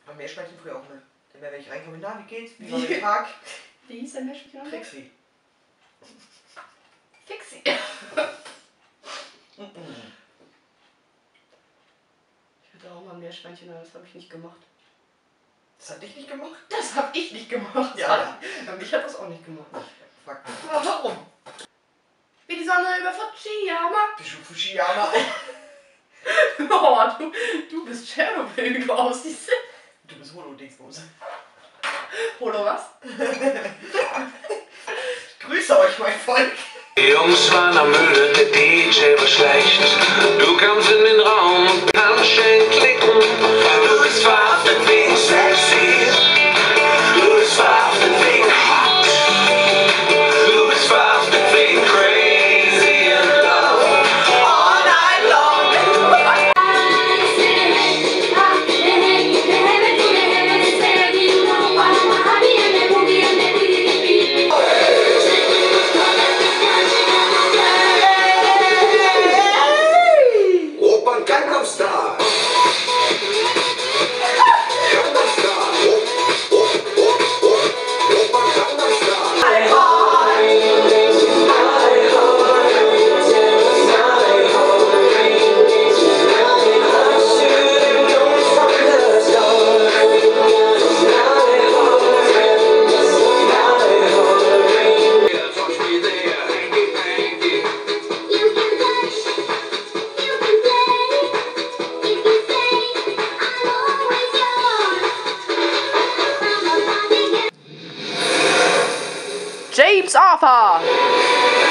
Am Meerschweinchen früher auch, ne? Immer wenn ich reinkomme, na, wie geht's? Wie war der Tag? Wie hieß der Meerschweinchen? Trixie. Fixi. Ich hatte auch mal ein Meerschweinchen, aber das habe ich nicht gemacht. Das hat dich nicht gemacht? Das habe ich nicht gemacht. Ja. Mich hat das auch nicht gemacht. Fuck. Aber warum? Wie die Sonne über Fujiyama. Bist du Fujiyama? Oh, du bist Tschernobyl, wie du aussiehst. Du bist Holo-Dingsbums. Holo was? Grüße euch, mein Volk. Die Jungs waren am Müde, der DJ war schlecht. Du kamst in den Raum und Handschellen klicken. Du bist verhaftet wegen sexy. Du bist verhaftet wegen hot. Du bist verhaftet wegen crazy in love. All night long. Opern Gangnam Style. Gangnam Style. Opern Gangnam Style. Touch me there, hanky panky. James Arthur!